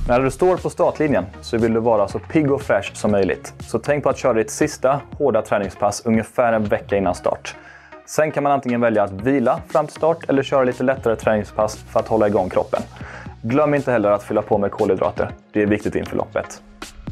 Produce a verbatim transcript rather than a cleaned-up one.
När du står på startlinjen så vill du vara så pigg och fräsch som möjligt. Så tänk på att köra ditt sista hårda träningspass ungefär en vecka innan start. Sen kan man antingen välja att vila fram till start eller köra lite lättare träningspass för att hålla igång kroppen. Glöm inte heller att fylla på med kolhydrater. Det är viktigt inför loppet.